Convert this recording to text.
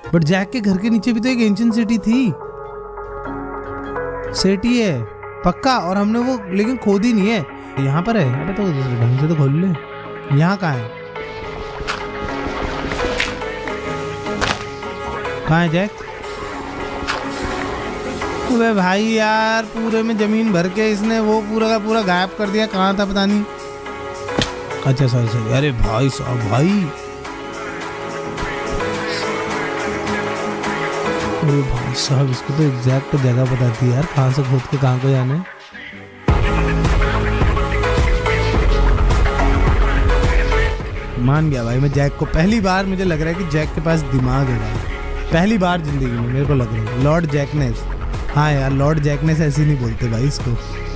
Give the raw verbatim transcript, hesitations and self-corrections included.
But Jack के घर के नीचे भी तो एक एंशिएंट सिटी थी। सिटी है पक्का, और हमने वो लेकिन खोदी नहीं है। यहाँ पर है। अबे तो ढंग से तो खोल ले। यहाँ कहाँ है? कहाँ है जैक? अबे भाई यार, पूरे में जमीन भर के इसने वो पूरा का पूरा गायब कर दिया। कहाँ था पता नहीं। अच्छा सॉरी सॉरी। अरे भाई साहब भाई, अरे भाई साहब, इसको तो एग्जैक्ट जगह बताती है यार, कहाँ से खोद के कहाँ को जाना है। मान गया भाई मैं जैक को। पहली बार मुझे लग रहा है कि जैक के पास दिमाग है भाई, पहली बार जिंदगी में मेरे को लग रहा है। लॉर्ड जैकनेस, हाँ यार लॉर्ड जैकनेस ऐसे नहीं बोलते भाई इसको।